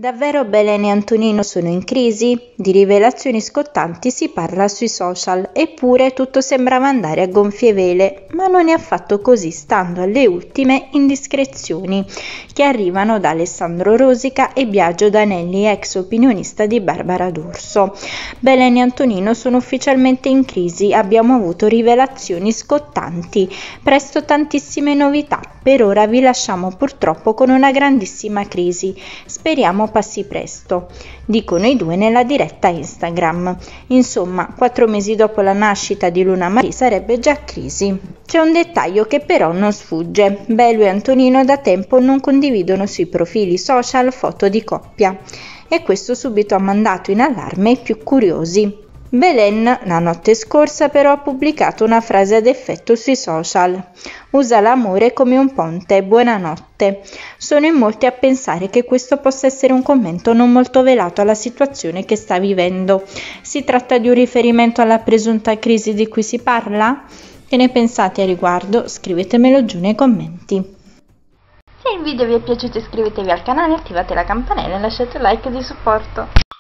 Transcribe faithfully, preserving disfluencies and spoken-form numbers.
Davvero Belen e Antonino sono in crisi? Di rivelazioni scottanti si parla sui social, eppure tutto sembrava andare a gonfie vele, ma non è affatto così, stando alle ultime indiscrezioni che arrivano da Alessandro Rosica e Biagio Danelli, ex opinionista di Barbara D'Urso. Belen e Antonino sono ufficialmente in crisi, abbiamo avuto rivelazioni scottanti, presto tantissime novità. Per ora vi lasciamo purtroppo con una grandissima crisi, speriamo passi presto, dicono i due nella diretta Instagram. Insomma, quattro mesi dopo la nascita di Luna Marie sarebbe già crisi. C'è un dettaglio che però non sfugge: Belu e Antonino da tempo non condividono sui profili social foto di coppia, e questo subito ha mandato in allarme i più curiosi. Belen la notte scorsa però ha pubblicato una frase ad effetto sui social: usa l'amore come un ponte, buonanotte. Sono in molti a pensare che questo possa essere un commento non molto velato alla situazione che sta vivendo. Si tratta di un riferimento alla presunta crisi di cui si parla? Che ne pensate a riguardo? Scrivetemelo giù nei commenti. Se il video vi è piaciuto iscrivetevi al canale, attivate la campanella e lasciate un like di supporto.